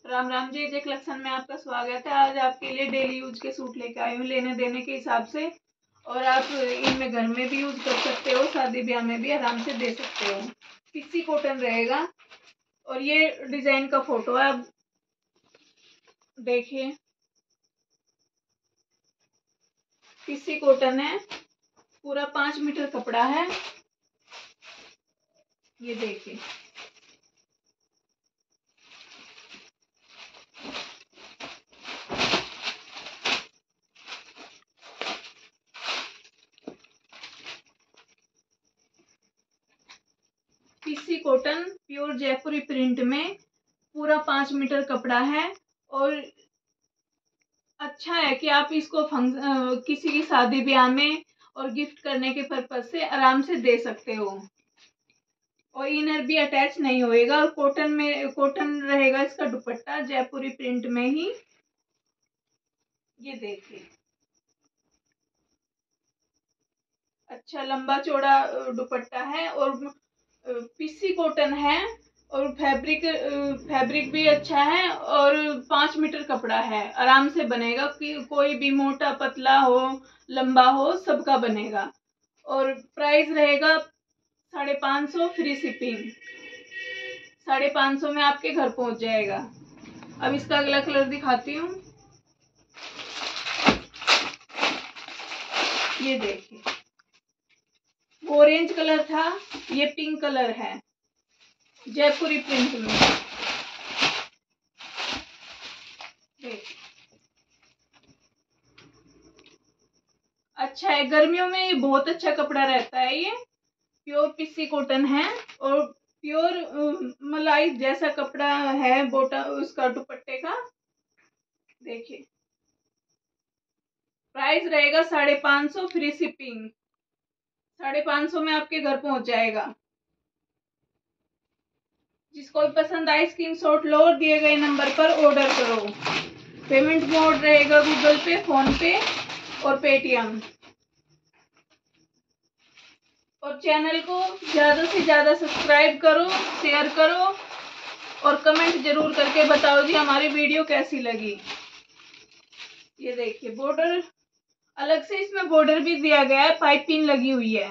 Ram Ram ji, J collection में आपका स्वागत है। आज आपके लिए डेली यूज के सूट लेके आई हूँ लेने देने के हिसाब से, और आप इनमें घर में भी यूज कर सकते हो, शादी ब्याह में भी आराम से दे सकते हो। पीसी कॉटन रहेगा और ये डिजाइन का फोटो है, आप देखिए। पीसी कॉटन है, पूरा 5 मीटर कपड़ा है, ये देखिए। PC cotton pure Jaipuri print में पूरा 5 मीटर कपड़ा है, और अच्छा है कि आप इसको किसी की शादी ब्याह में और गिफ्ट करने के पर्पज से आराम से दे सकते हो। और इनर भी अटैच नहीं होएगा, और कॉटन रहेगा इसका दुपट्टा जयपुरी प्रिंट में ही। ये देखिए, अच्छा लंबा चौड़ा दुपट्टा है, और पीसी कॉटन है, और फैब्रिक भी अच्छा है, और 5 मीटर कपड़ा है, आराम से बनेगा कि कोई भी मोटा पतला हो लंबा हो सबका बनेगा। और प्राइस रहेगा 550 फ्री शिपिंग। 550 में आपके घर पहुंच जाएगा। अब इसका अगला कलर दिखाती हूँ, ये देखिए। ऑरेंज कलर था, ये पिंक कलर है जयपुरी प्रिंट में। अच्छा है, गर्मियों में ये बहुत अच्छा कपड़ा रहता है। ये प्योर पीसी कॉटन है, और प्योर मलाई जैसा कपड़ा है बोटा उसका दुपट्टे का। देखिए, प्राइस रहेगा 550 फ्री शिपिंग। 550 में आपके घर पहुंच जाएगा। जिसको भी पसंद आए स्क्रीनशॉट लो और दिए गए नंबर पर ऑर्डर करो। पेमेंट मोड रहेगा गूगल पे, फोन पे और पेटीएम। और चैनल को ज्यादा से ज्यादा सब्सक्राइब करो, शेयर करो, और कमेंट जरूर करके बताओ जी हमारी वीडियो कैसी लगी। ये देखिए, बॉर्डर अलग से इसमें बॉर्डर भी दिया गया है, पाइपिंग लगी हुई है।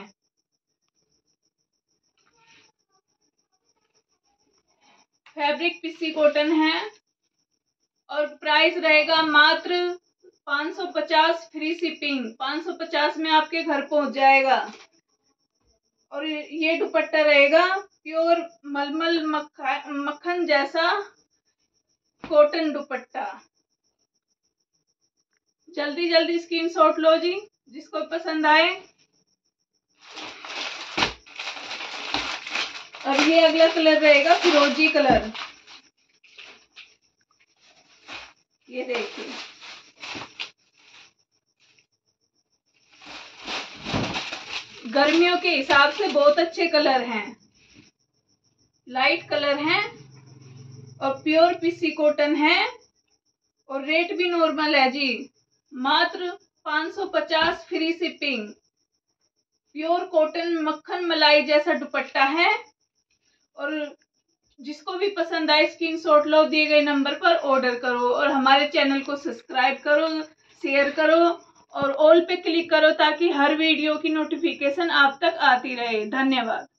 फैब्रिक पीसी कॉटन है, और प्राइस रहेगा मात्र 550 फ्री शिपिंग। 550 में आपके घर पहुंच जाएगा। और ये दुपट्टा रहेगा प्योर मलमल मक्खन जैसा कॉटन दुपट्टा। जल्दी जल्दी स्क्रीनशॉट लो जी, जिसको पसंद आए। और ये अगला कलर रहेगा फिरोजी कलर, ये देखिए। गर्मियों के हिसाब से बहुत अच्छे कलर हैं, लाइट कलर हैं, और प्योर पीसी कॉटन है, और रेट भी नॉर्मल है जी, मात्र 550 फ्री शिपिंग। प्योर कॉटन मक्खन मलाई जैसा दुपट्टा है। और जिसको भी पसंद आए स्क्रीनशॉट लो, दिए गए नंबर पर ऑर्डर करो, और हमारे चैनल को सब्सक्राइब करो, शेयर करो, और ऑल पे क्लिक करो ताकि हर वीडियो की नोटिफिकेशन आप तक आती रहे। धन्यवाद।